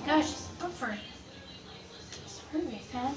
Gosh, she's up for it. Perfect, man.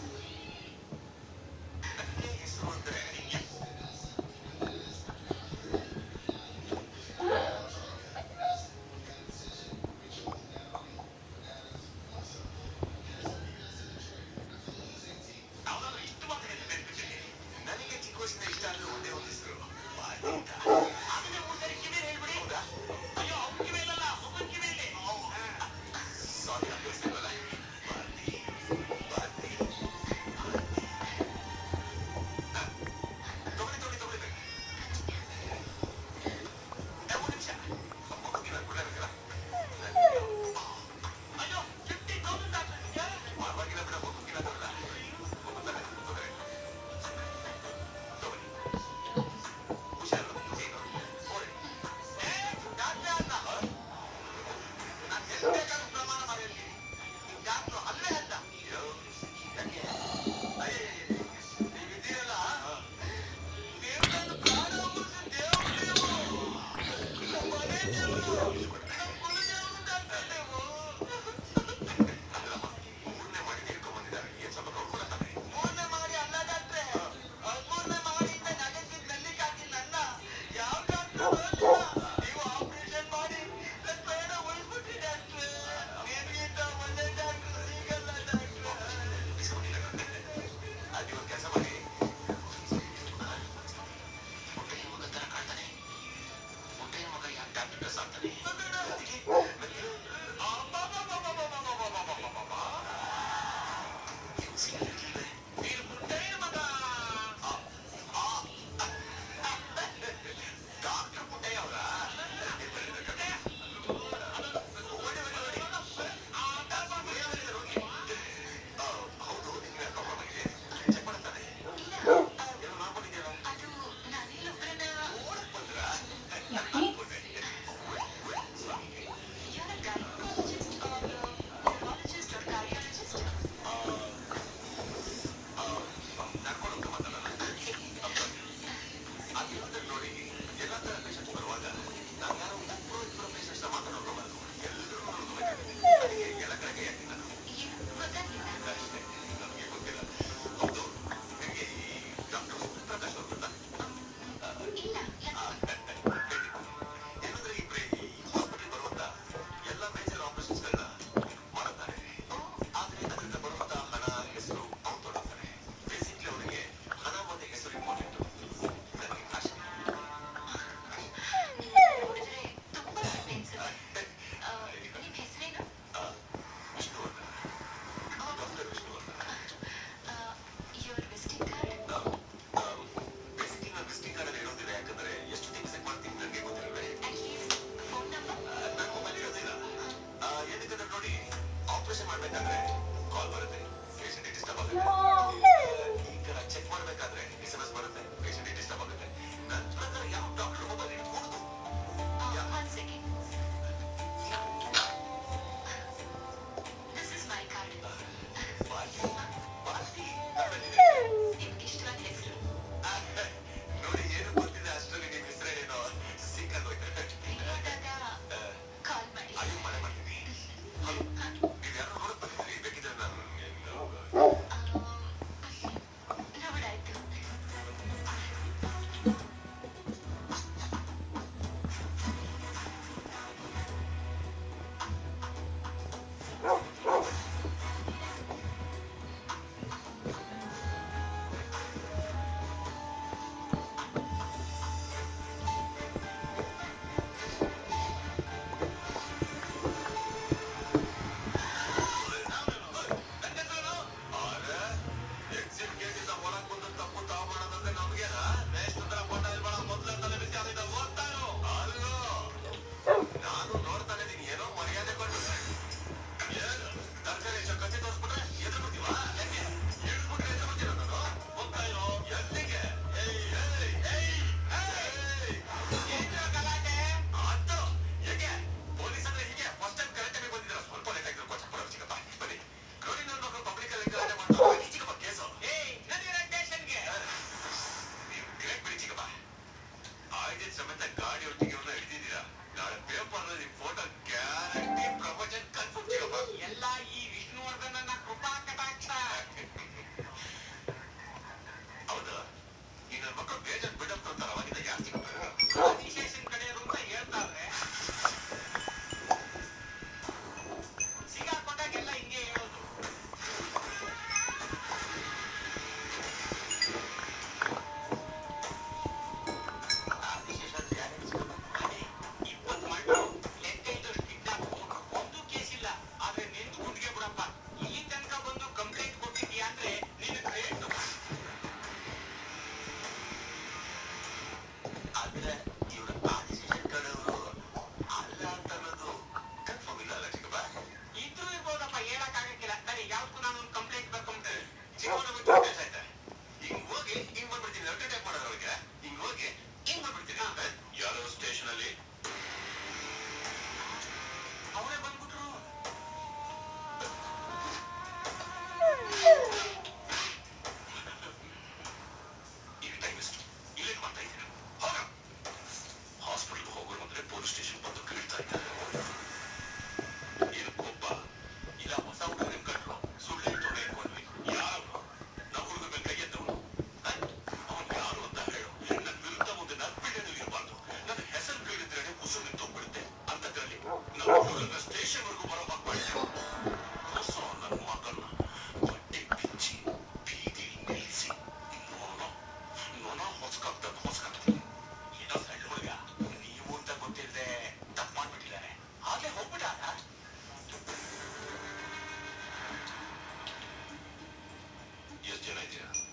Yucky.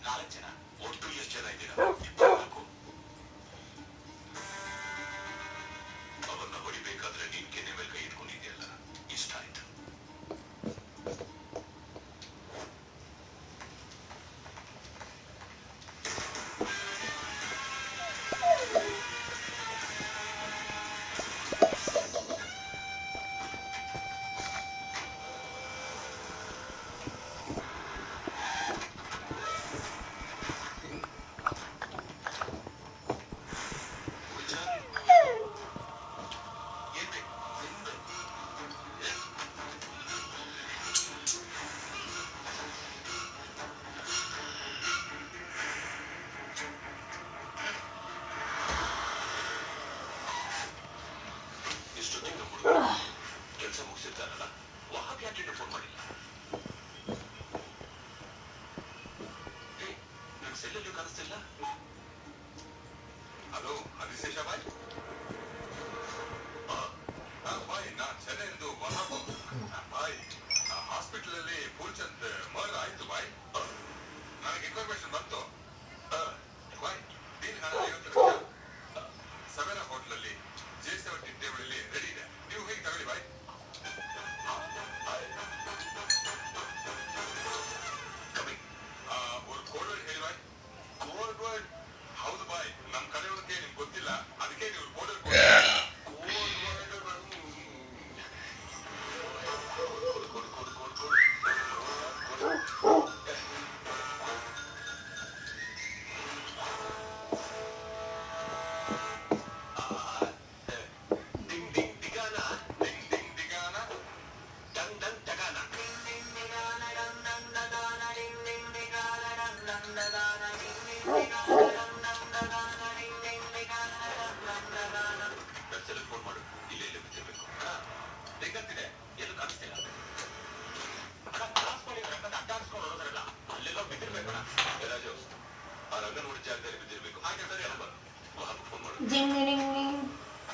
Ding ding ding ding.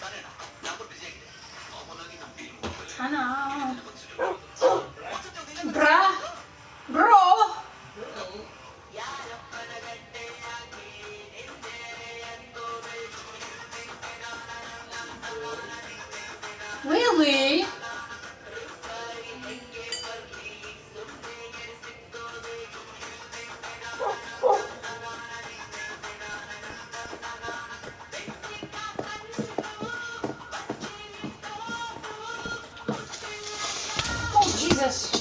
Sana. Bruh. Bro. Really? Oh, Jesus.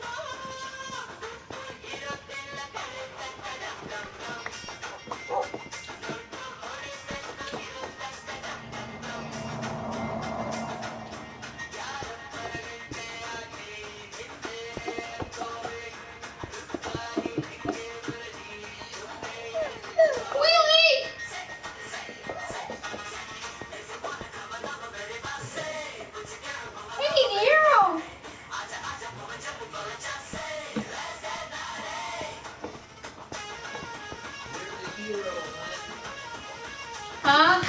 Really? Hey, hero. Huh?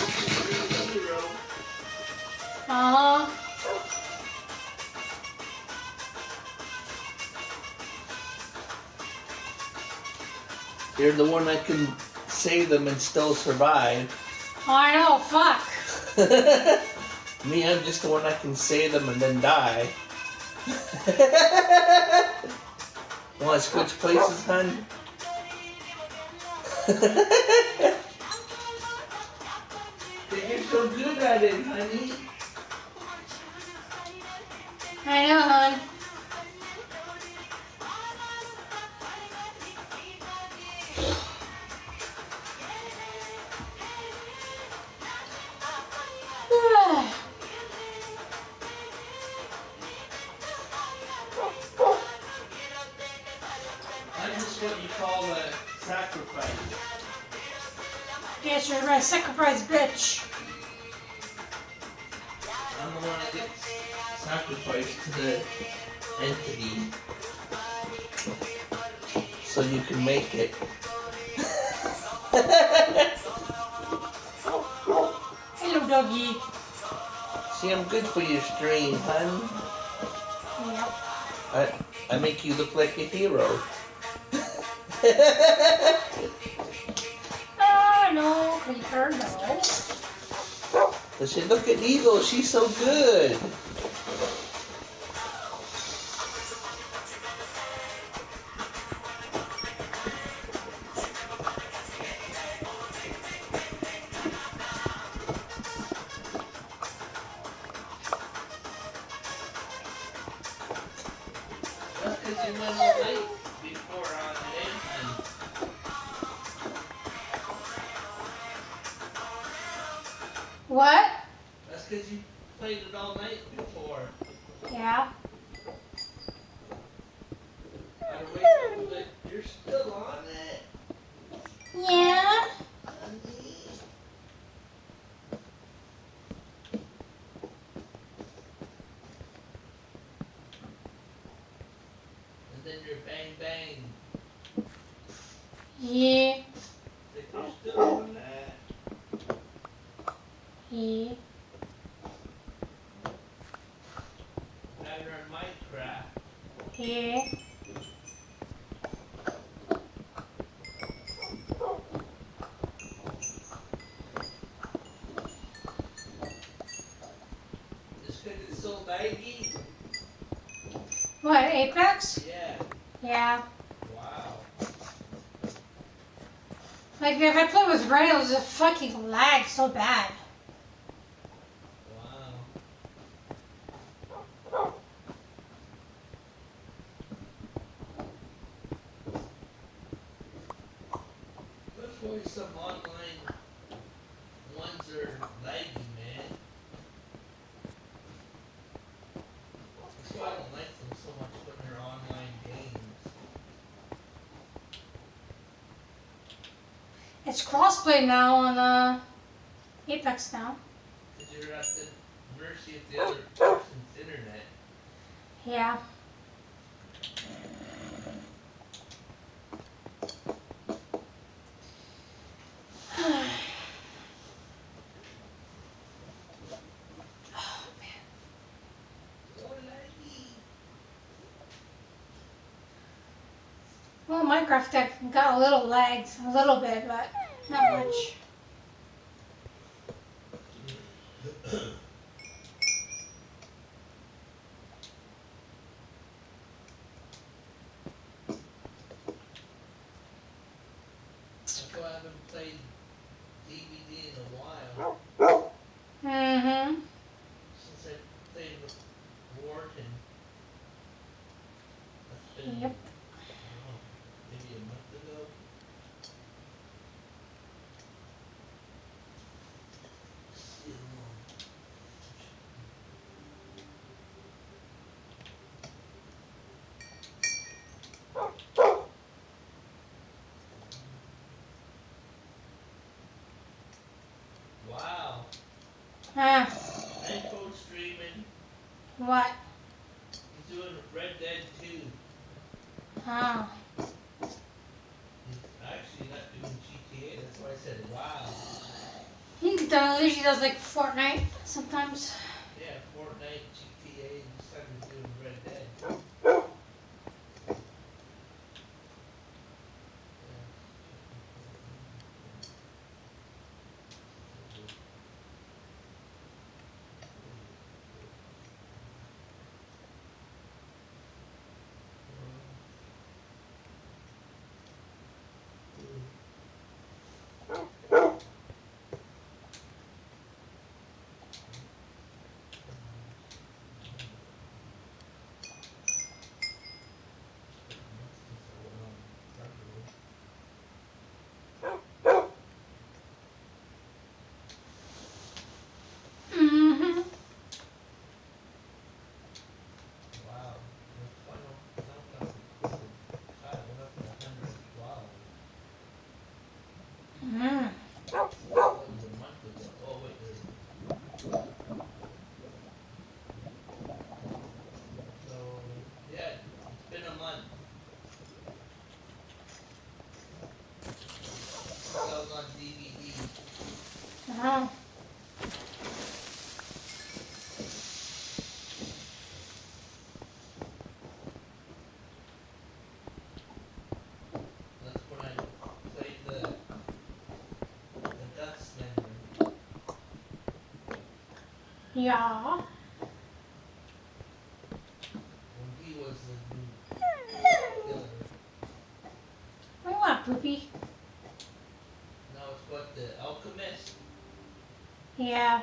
You're the one that can save them and still survive. I know, fuck. Me, I'm just the one that can save them and then die. Want to switch places, hun? You're so good at it, honey. I know, hon. I'm just what you call a sacrifice. Yes, you're my sacrifice, bitch. I'm the one that gets sacrificed to the entity. So you can make it. Hello, doggy. See, I'm good for your stream, hun. Yep. I make you look like a hero. No, creeper, no. But she look at Eagle, she's so good. That's because you went all night before daytime. What? That's because you played it all night before. Yeah. I'd wake up, but you're still on it. Yeah. Honey. And then you're bang bang. Yeah. Like you're still on that. Yeah. Now you're in Minecraft. Yeah. Just because it's so laggy? What, Apex? Yeah. Yeah. Wow. Like, if I play with rails, it fucking lags so bad. Wow. That's why some online ones are laggy, man. That's why I don't like them so much when they're online games. It's crossplay now on Apex now. Because you're at the mercy of the other person's internet. Yeah. So laggy. Well, Minecraft got a little lags, a little bit, but not much. That's why I haven't played DVD in a while. Mm-hmm. Since I played with Wharton. That's been, Yep. I don't know, maybe a month ago. Wow. Ah, And Code streaming. what? He's doing Red Dead 2. Ah. He's actually not doing GTA. That's why I said wow. He usually does like Fortnite sometimes. Yeah, Fortnite, GTA, and this time he's doing Red Dead. Mm-hmm. Wow. The final countdown recorded. God, went up to 112. Mm. That was a month ago. Oh, wait. So, yeah, it's been a month. Since I was on DVD. Oh. That's Yeah. When he was the new killer. We want Poopy. Now it's what, the Alchemist? Yeah.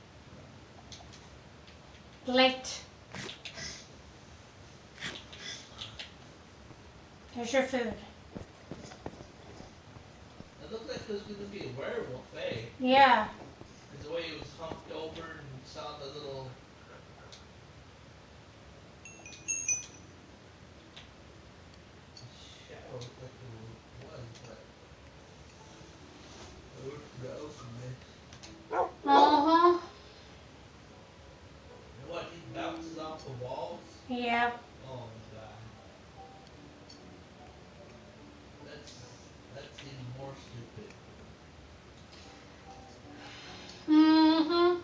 Late. There's your food. It looked like it was going to be a werewolf, eh? Yeah. Because the way it was humped over and saw the little... shadow looked like it was, but... It was the Alchemist. Uh-huh. And what, he bounces off the walls? Yeah. Oh my god. That's even more stupid. Mm-hmm.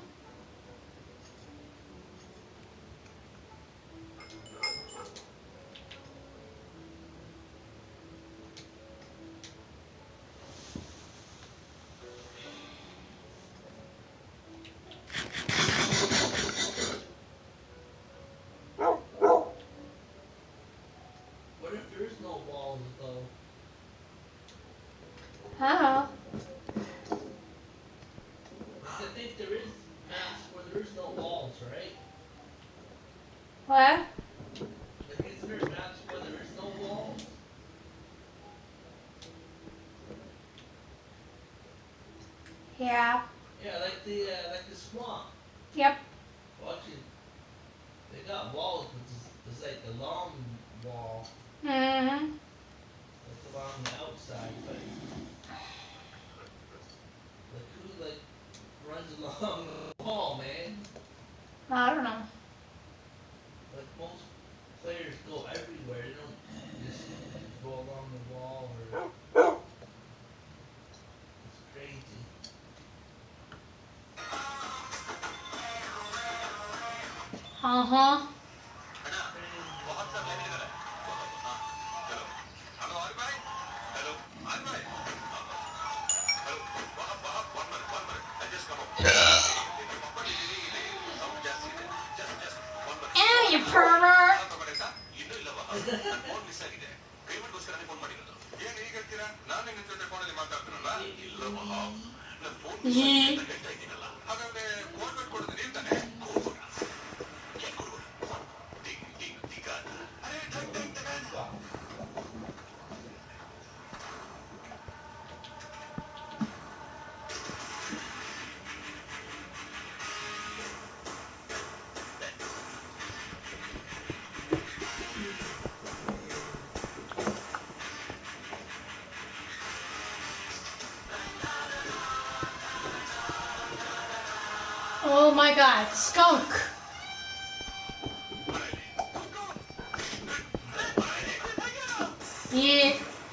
What if there is no walls though? Oh. Like I think there is maps where there is no walls, right? What? Like isn't there maps where there is no walls? Yeah. Yeah, like the swamp. Yep. Well, actually, they got walls, but it's like a long wall, Mm-hmm. like along the outside. But like who like runs along the wall, man? I don't know. Like most players go everywhere. They don't just go along the wall or it's crazy. Uh-huh. Ow, you pervert! Yeah. Oh my god, skunk! Yeah.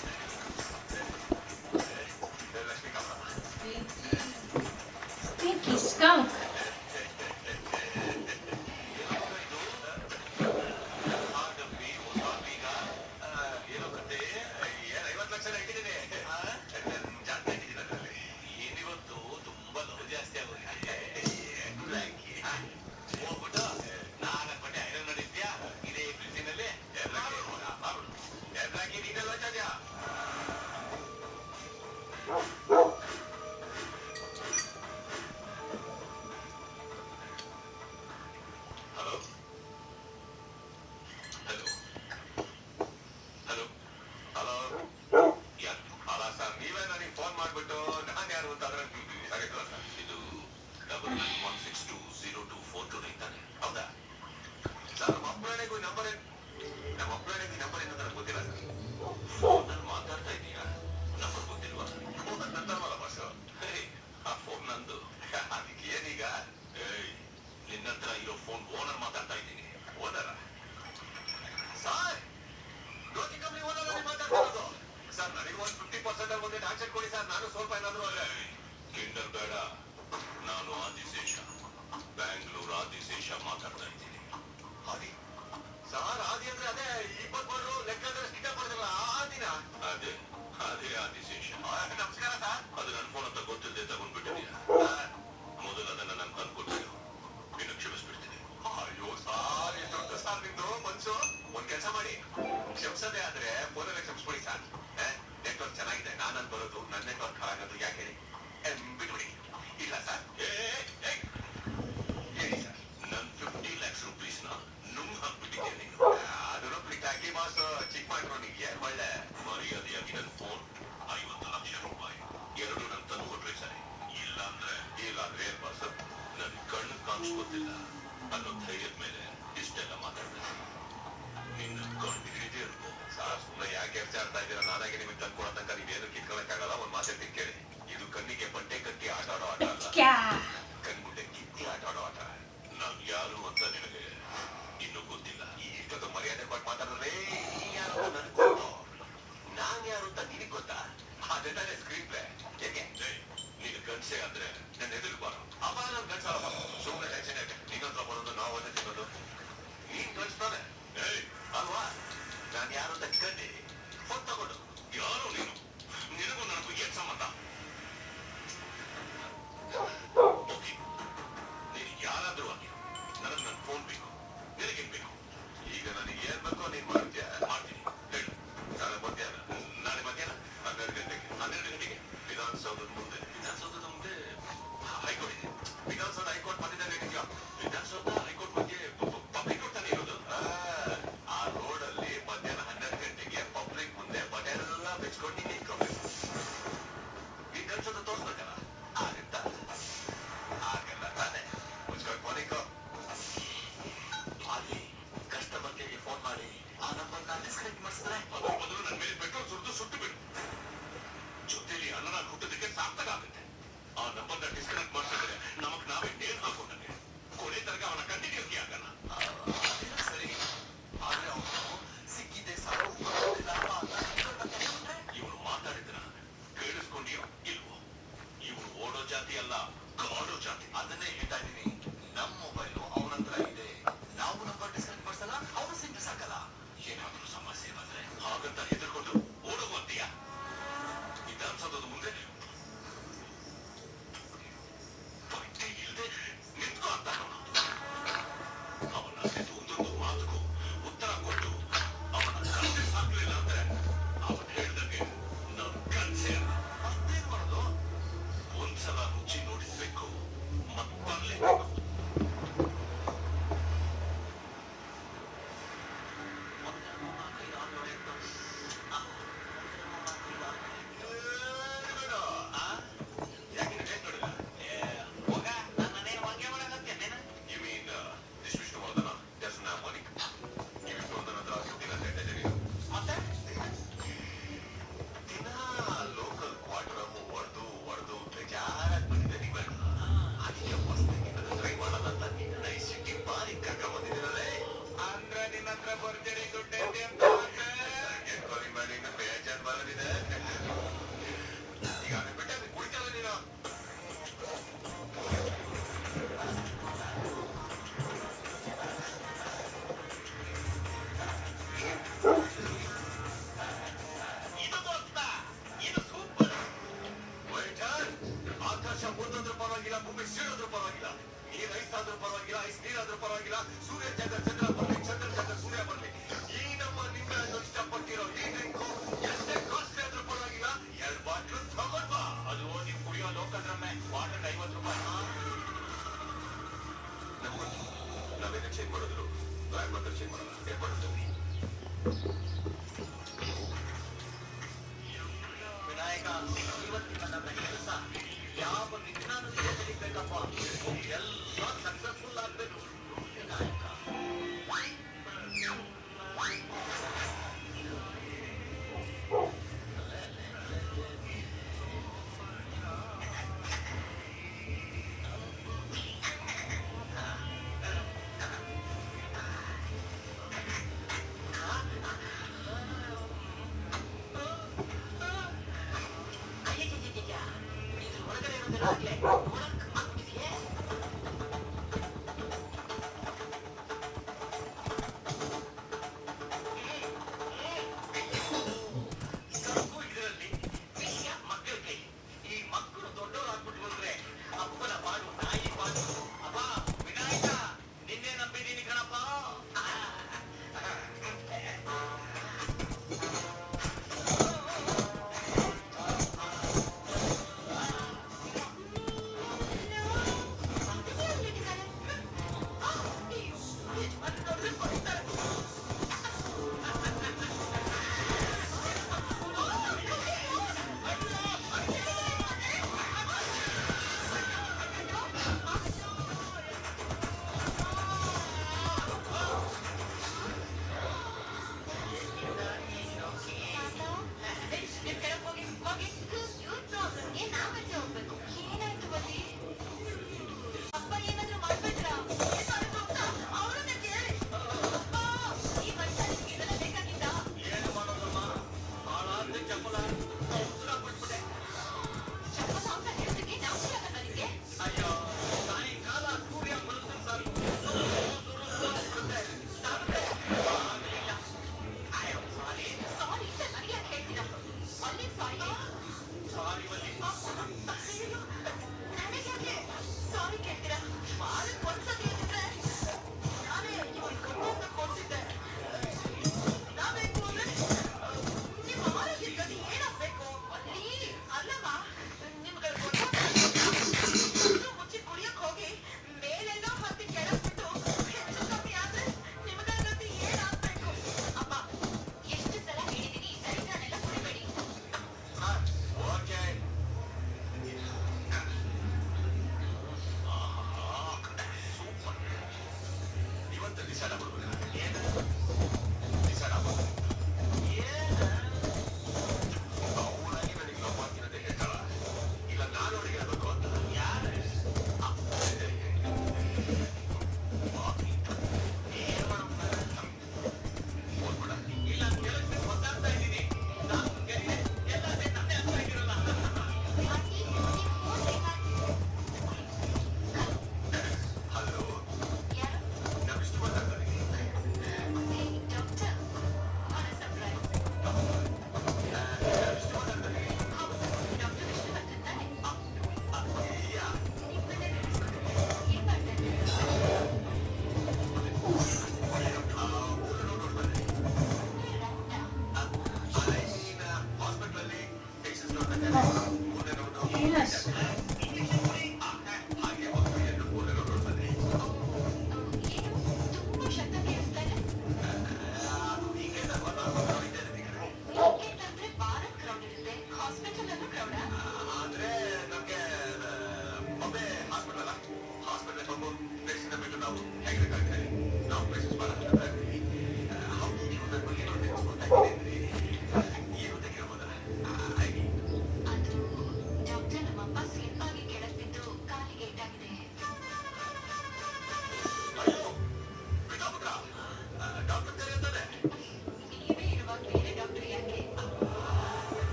Stinky. Stinky skunk. ಮಾಡಿ ಕ್ಷಮಿಸದೆ ಆದ್ರೆ ಫೋನಲ್ಲೇ ಕ್ಷಮಿಸ್ಬಿಡಿ sir. Network ಚೆನ್ನಾಗಿದೆ, ನಾನಲ್ಲಿ ಬರೋದು ನನ್ನ network ಹಾಳಾಗೋದು ಯಾಕೆ ಹೇಳಿ? ಬಿಟ್ಬಿಡಿ. ಇಲ್ಲ ಸರ್, ಹೇಳಿ ಸರ್, ನನ್ 50 lakhs rupeesನ ನುಂಗ್ ಹಾಕ್ಬಿಟ್ಟಿದ್ದೇನೆ. ಅದನ್ನು ಬಿಟ್ಟಾಕಿ ಬಾಸ್ ಚಿಕ್ಕ ಮಾಡ್ಕೊಂಡಿದ್ಯಾ? ಒಳ್ಳೆ ಮರ್ಯಾದೆಯಾಗಿ ನನ್ನ ಫೋನ್ 50 ಲಕ್ಷ ರೂಪಾಯಿ ಎರಡು ನನ್ ತಂದು ಕೊಟ್ರಿ ಸರಿ. ಇಲ್ಲಾಂದ್ರೆ ಏನ್ ಬಾಸ್, ನನ್ ಕಣ್ಣು ಕಾಣಿಸ್ಕೊತಿಲ್ಲ ಅನ್ನೋ ಧೈರ್ಯದ ಮೇಲೆ ಇಷ್ಟೆಲ್ಲ ಮಾತಾಡ್ತಾರೆ. ನಿನ್ನ ಕಂಡಿಡಿದೇ ಇರ್ಬೋದು ಸಾರ್. ಸುಮ್ಮನೆ ಯಾಕೆ ಎರ್ಚಾಡ್ತಾ ಇದ್ದೀರಾ? ನಾನಾಗೆ ನಿಮಗೆ ತಂದ್ಕೊಡೋ ತನಕ ನೀವೇನು ಕಿತ್ಕೊಳಕ್ಕಾಗಲ್ಲ. ಒಂದ್ ಮಾತಾಡ್ತೀನಿ ಕೇಳಿ. ಇದು ಕಣ್ಣಿಗೆ ಬಟ್ಟೆ ಕಟ್ಟಿ ಆಟ ಆಡೋ ಆಟ ಅಲ್ಲ, ಕಣ್ಗುಡ್ಡೆ ಕಿತ್ತಿ ಆಟ ಆಡೋ ಆಟ. ನಾನ್ ಯಾರು ಅಂತ ನಿನಗೆ ಇನ್ನೂ ಗೊತ್ತಿಲ್ಲ. ಇಷ್ಟೊತ್ತು ಮರ್ಯಾದೆ ಕೊಟ್ಟು ಮಾತಾಡಿದ್ರೆ ಯಾರು ನನ್ಗೆ ಗೊತ್ತು, ನಾನ್ ಯಾರು ಅಂತ ನಿನಗ್ ಗೊತ್ತಾ? ಅದೇ ತಾನೇ ಸ್ಕ್ರೀನ್ ಪ್ಲೇ. ಯಾಕೆ ನೀನು ಗಂಡ್ಸೆ ಅಂದ್ರೆ ನನ್ನ ಎದುರು ಬಾರ. ಅಪ್ಪ ನನ್ ಗಂಡ್ಸಲ್ಲ, ಸುಮ್ಮನೆ ಟೆನ್ಷನ್ ಯಾಕೆ? ನಿನ್ನತ್ರ ಬರೋದು ನಾವು ಒಂದೇ ತಿನ್ನೋದು. ನೀನ್ ಗಂಡ್ಸ್ತಾನೆ ಅಲ್ವಾ? ನಾನ್ ಯಾರು ಅಂತ ಕಂಡಿ ಫೋನ್ ತಗೊಂಡು ಯಾರು ನೀನು? ನಿನಗೂ ನನಗೂ ಏನ್ ಸಂಬಂಧ? ನೀನು ಯಾರಾದ್ರೂ ಆಗಿ ನನಗೆ ನನ್ನ ಫೋನ್ ಬೇಕು. ನಿನಗೇನ್ ಬೇಕು? ಈಗ ನನಗೆ ಏನ್ ಬೇಕೋ ನೀನ್ ಮಾಡ್ತೀಯ? ಮಾಡ್ತೀನಿ. ಹೇಳು. ನಾಳೆ ಮಧ್ಯಾಹ್ನ 12 ಗಂಟೆಗೆ ವಿಧಾನಸೌಧದ ಮುಂದೆ ಹೈಕೋರ್ಟ್ ಇದೆ. ವಿಧಾನಸೌಧ ಹೈಕೋರ್ಟ್ ಬಂದಿದ್ದಾನೆ ನಿಜ. ವಿಧಾನಸೌಧ ಹೈಕೋರ್ಟ್ ಬಗ್ಗೆ ಪಬ್ಲಿಕ್ ರೋಡ್ ತಾನೇ ಇರೋದು. ಆ ರೋಡ್ ಅಲ್ಲಿ ಮಧ್ಯಾಹ್ನ 12 ಗಂಟೆಗೆ ಪಬ್ಲಿಕ್ ಮುಂದೆ ಬಟ್ಟೆಲ್ಲ ಬೆಚ್ಕೊಂಡು ನಿಂತ್ಕೋಬೇಕು. ಈ ಕನ್ಸದ ತೋರ್ಸ್ಬೇಕಲ್ಲ, ಆಗತ್ತಾ? ಆಗಲ್ಲ ತಾನೆ. ಮುಚ್ಕೊಂಡು ಫೋನಿಕ್ಕೋ. ಅಲ್ಲಿ ಕಸ್ಟಮರ್ ಕೇರ್ಗೆ ಫೋನ್ ಮಾಡಿ ಆ ನಂಬರ್ನ ಡಿಸ್ಕನೆಕ್ಟ್ ಮಾಡಿಸಿದ್ರೆ ಅದ್ರ ಬದಲು ನನ್ನ ಮೇಲೆ ಪೆಟ್ರೋಲ್ ಸುಟ್ಟು ಬಿಡು. ಜೊತೆಲಿ ಅನ್ನನ ಹುಟ್ಟೋದಕ್ಕೆ ಸಾರ್ಥಕ ಆಗುತ್ತೆ. ಆ ನಂಬರ್ನ ಡಿಸ್ಕನೆಕ್ಟ್ ಮಾಡಿಸಿದ್ರೆ ನಮಗ್ ನಾವೇ ನೇರ್ ಹಾಕೊಂಡಂಗೆ ಕೊನೆ ತನಕ ಅವನ ಕಂಟಿನ್ಯೂಟಿ ಆಗಲ್ಲ. ಸರಿ, ಆದ್ರೆ ಅವನು ಸಿಕ್ಕಿದ್ದೆ ಸಾಕು ಇವನು ಮಾತಾಡಿದ್ರ ಕೇಳಿಸ್ಕೊಂಡಿಯೋ ಇಲ್ವೋ? ಇವನು ಓಡೋ ಜಾತಿ ಅಲ್ಲ, ಕಾಡೋ ಜಾತಿ. ಅದನ್ನೇ ಹೇಳ್ತಾ ಇದೀನಿ. ನಮ್ ಮೊಬೈಲು ಅವನ ಹತ್ರ ಇದೆ. ನಾವು ನಂಬರ್ ಡಿಸ್ಕನೆಕ್ಟ್ ಮಾಡ್ಸಲ್ಲ, ಅವನು ಸಿಂಕ್ ಸಾಕಲ್ಲ. ಏನಾದ್ರೂ ಸಮಸ್ಯೆ ಬಂದ್ರೆ ಹಾಗಂತ ಹೆದರ್ಕೊಂಡು ಓಡೋಗುವಂತೀಯ? ವಿಧಾನಸೌಧದ ಮುಂದೆ ಬಟ್ಟೆ ಇಲ್ಲದೆ ನಿಂತ್ಕೋ ಅಂತ ಅವನ ಒಂದೊಂದು ಮಾತುಗೂ ಉತ್ತರ ಕೊಟ್ಟು ಅವನ ಕಣ್ಣೆ ಸಾಕ್ಲಿಲ್ಲ ಅಂದ್ರೆ ಅವನು ಹೇಳ್ದಂಗೆ ನಾವು ಕನ್ಸೆ ಅಲ್ಲ. ಅಷ್ಟೇನ್ ಮಾಡೋದು? ಒಂದ್ಸಲ ರುಚಿ ನೋಡಿಸ್ಬೇಕು, ಮತ್ತರ್ಲೇಬೇಕು. ವಿನಾಯಕ, ಇವತ್ತಿನ ನನ್ನ ಕೆಲಸ ಯಾವ ವಿಜ್ಞಾನದಿಂದ ನಡೀಬೇಕಪ್ಪ? ಎಲ್ಲ ಸಕ್ಸಸ್ಫುಲ್ ಆಗ್ಬೇಕು Vinayaka.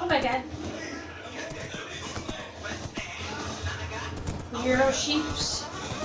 my god. Hero sheeps.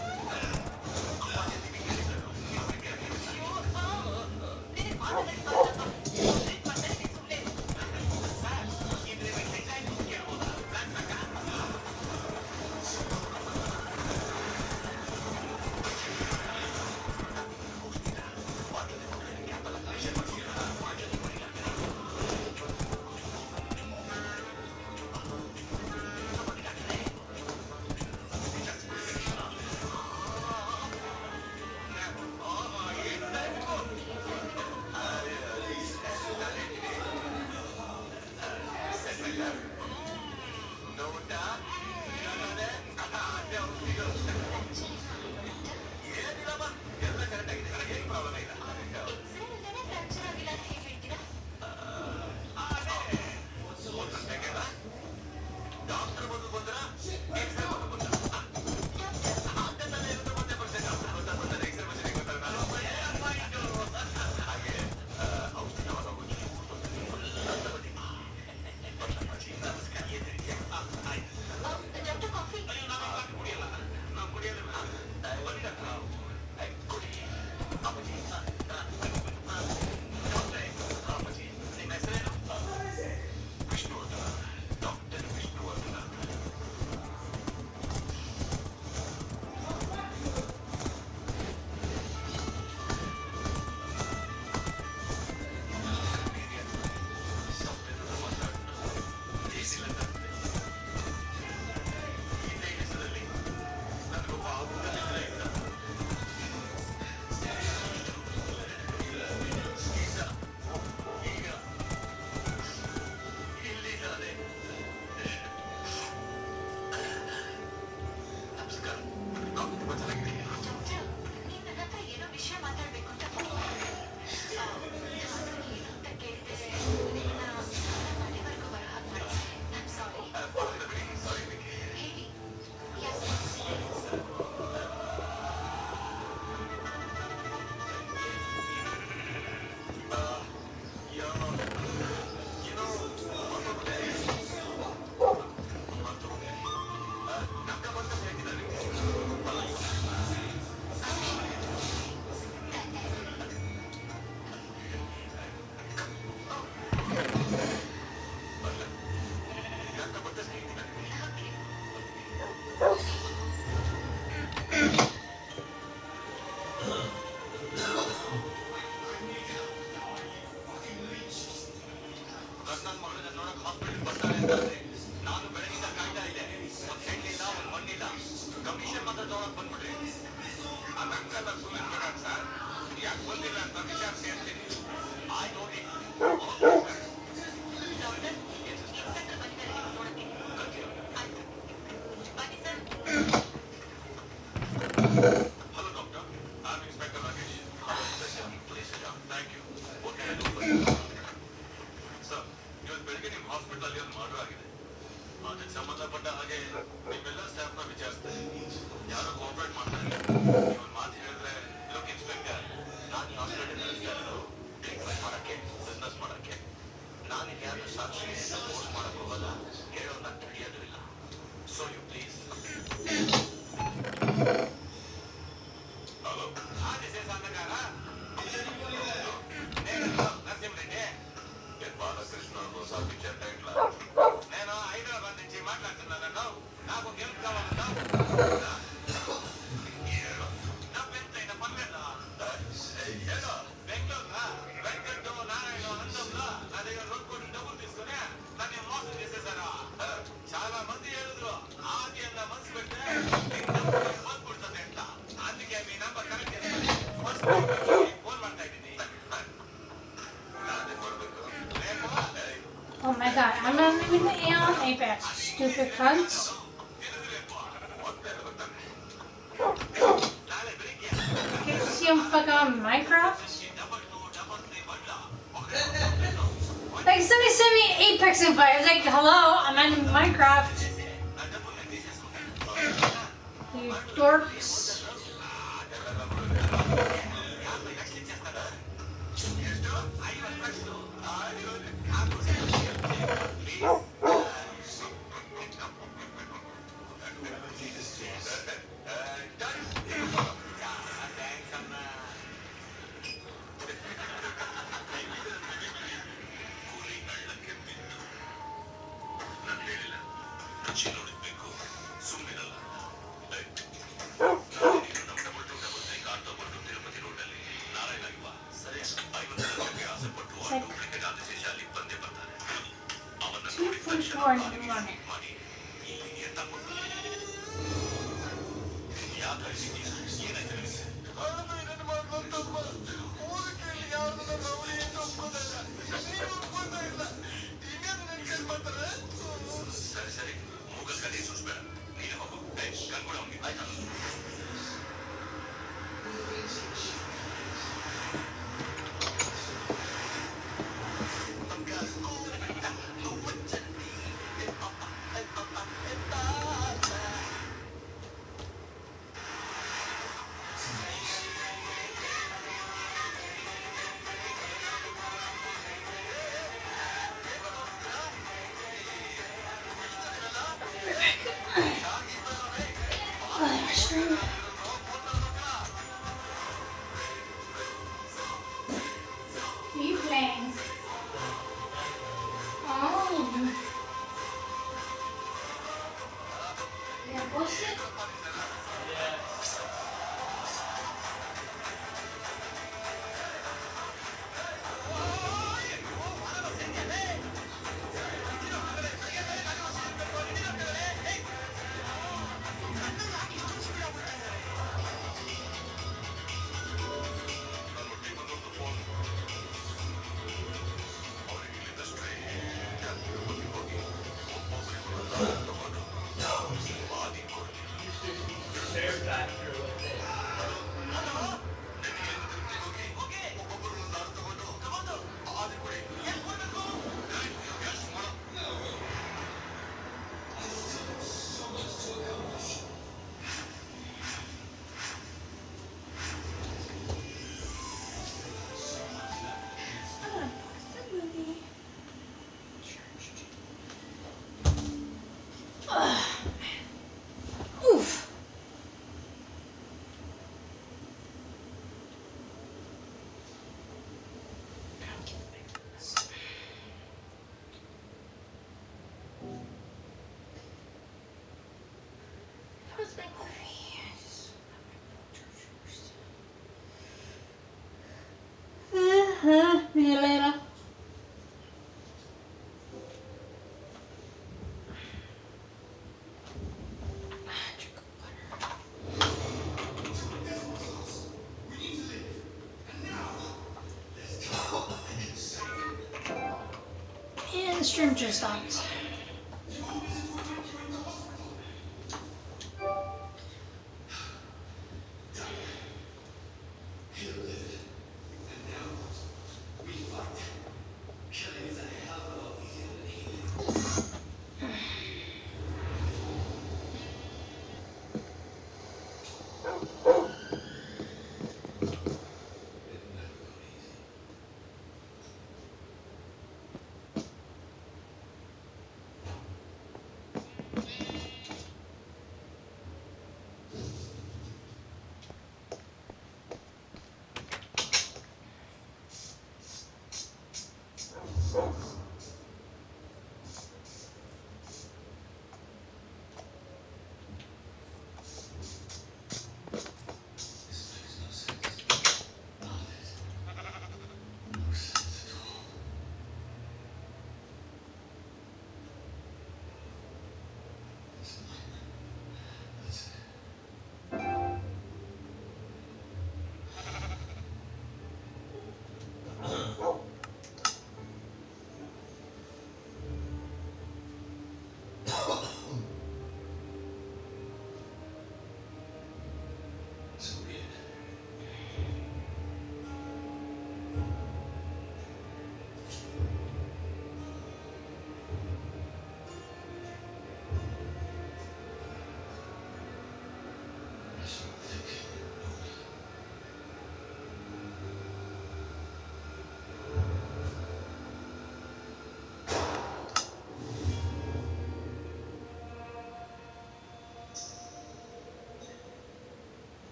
Hello, doctor. I'm Inspector Rakesh. Please sit down. Thank you. What can I do for you? Sir, ಇವತ್ತು ಬೆಳಿಗ್ಗೆ ನಿಮ್ಮ ಹಾಸ್ಪಿಟಲ್ ಒಂದು ಮರ್ಡರ್ ಆಗಿದೆ. ಅದಕ್ಕೆ ಸಂಬಂಧಪಟ್ಟ ಹಾಗೆ ನಿಮ್ಮೆಲ್ಲ ಸ್ಟಾಫ್ನ ವಿಚಾರಿಸ್ತೆ. ಯಾರು ಕೋಆಪರೇಟ್ ಮಾಡ್ತಾ ಇಲ್ಲ. ನೀವು ಮಾತು ಹೇಳಿದ್ರೆ ಲುಕ್ ಇನ್ಸ್ಪೆಕ್ಟರ್, ನಾನು ಈ ಹಾಸ್ಪಿಟಲ್ ನಡೆಸ್ತಾ ಟ್ರೀಟ್ಮೆಂಟ್ ಮಾಡಕ್ಕೆ, ಬಿಸ್ನೆಸ್ ಮಾಡಕ್ಕೆ. ನಾನು ಯಾರು ಸಾಕ್ಷಿ ಫೋರ್ಸ್ ಮಾಡಕ್ ಹೋಗಲ್ಲ, ಹೇಳೋದನ್ನ ತಿಳಿಯೋದು ಇಲ್ಲ. So you please. హలో నేను బాలకృష్ణ కోసం పిక్చర్ టైట్లా నేను హైదరాబాద్ నుంచి మాట్లాడుతున్నాను. నాకు హెల్ప్ కావాలన్నా డబ్బెంతైనా పర్లేదా? ఏదో బెంగళూరులో వెంకట్ నారాయణ అందంలో నా దగ్గర రొక్కొని డబ్బులు తీసుకుని నన్ను మోసం చేసేసారా? చాలా మంది ఏడుದ್ರು ఆది అన్న మనసు పెడితే ఫోన్ కొడుతుంది ఎంత. అందుకే మీ నంబర్ కరెక్ట్ ఫోన్ ಮಾಡ್ತಾ ಇದ್ದೀನಿ. Oh my god, I'm not even on Apex, stupid cunts. Can't you see I'm fucking on Minecraft? Like, somebody sent me Apex invite. I was like, hello, I'm on Minecraft. You dorks. ಮುಚ್ಚಿ ನೋಡಿರ್ಬೇಕು, ಸುಮ್ಮನಿರಲ್ಲ. ನಾಳೆ ನೀನು ನಮ್ಮ double car ತಗೊಂಡು ತಿರುಪತಿ ರೋಡಲ್ಲಿ ನಾರಾಯಣ ಇಲ್ವಾ, ಸರಿ 50 ಲಕ್ಷಕ್ಕೆ ಆಸೆ ಪಟ್ಟು ಆ ಡೂಪ್ಲಿಕೇಟ್ ಆದೇಶ ಅಲ್ಲಿಗೆ ಬಂದೇ ಬರ್ತಾನೆ. ಅವನ್ನ ನೋಡಿದ ತಕ್ಷಣ ಮಾಡಿ ಇಲ್ಲಿಗೆ ತಗೊಂಡು ಯಾಕೆ ಅಳಿಸಿದ್ದೀಯ? ಏನಾಯ್ತು ನಿನಗೆ? ಸರಿ ಸರಿ, ಮೂಗಲ್ ಕಡೆ ಸೂಸ್ಬೇಡ, ನೀನು ಹೋಗು. ಕಣ್ಕೊಡ ಅವ್ನಿಗೆ, ಆಯ್ತಾ? Are you playing? Oh. Yeah, what's it? Fair factor with it. Oof. How's my coffee? See you later. And the stream just stopped.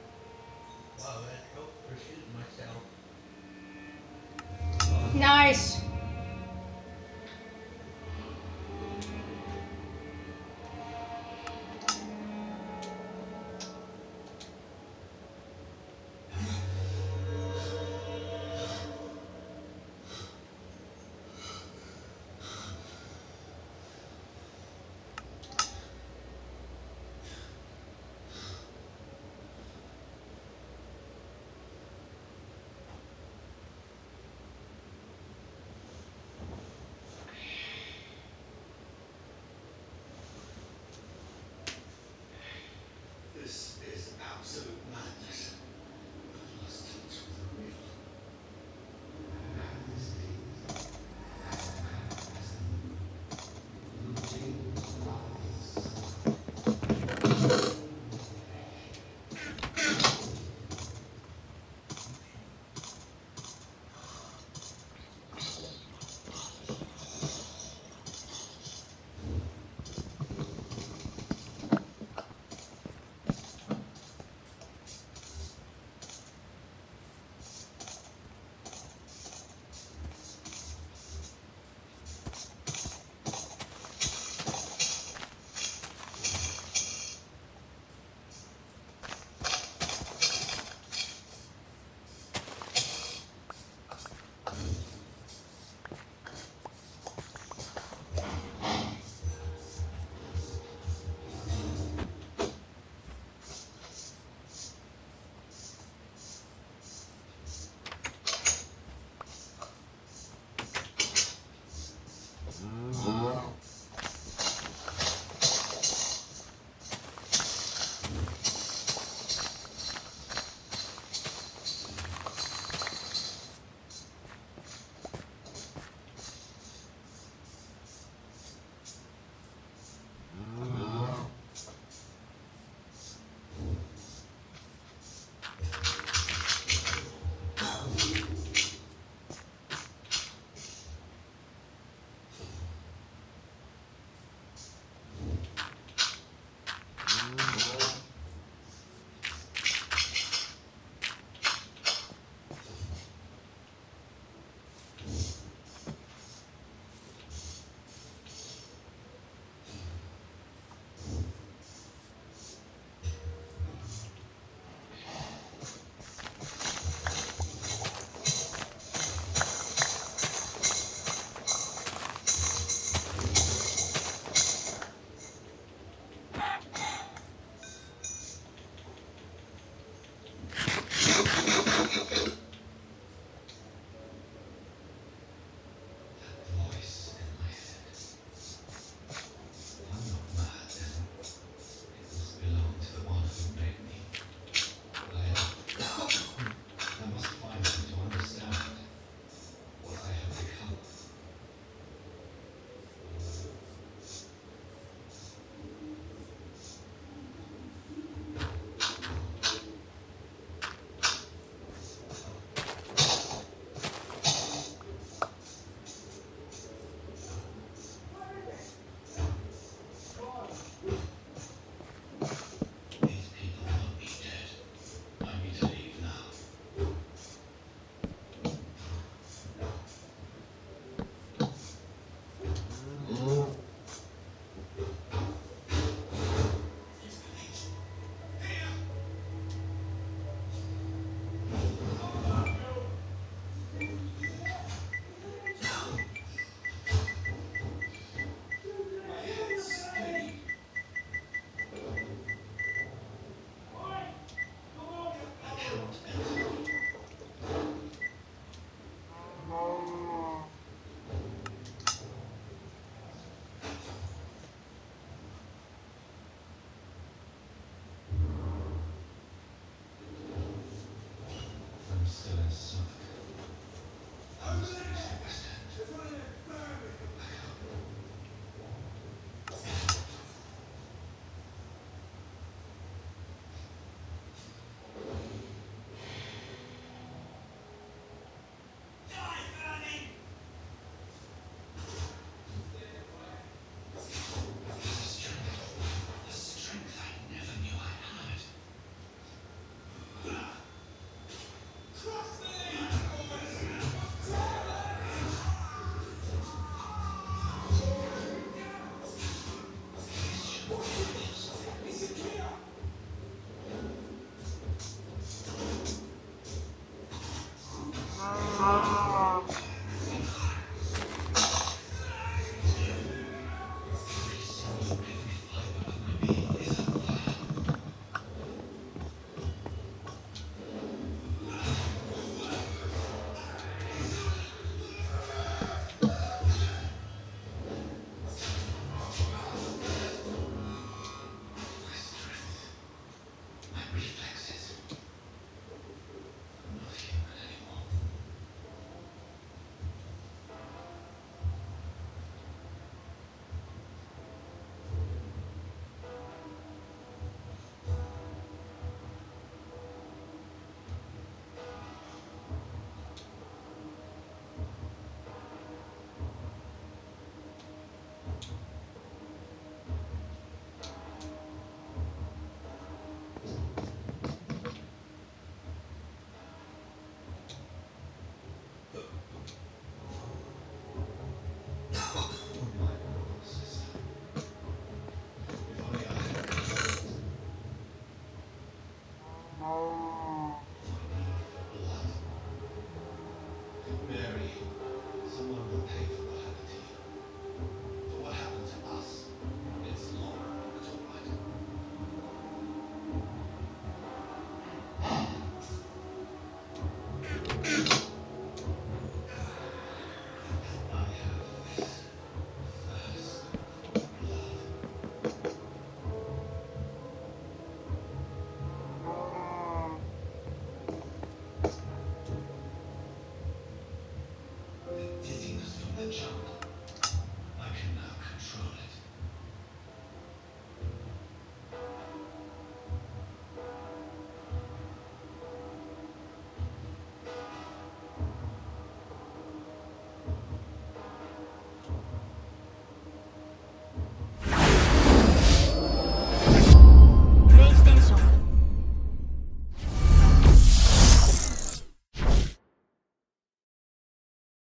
Wow, that helped for shooting myself. Nice.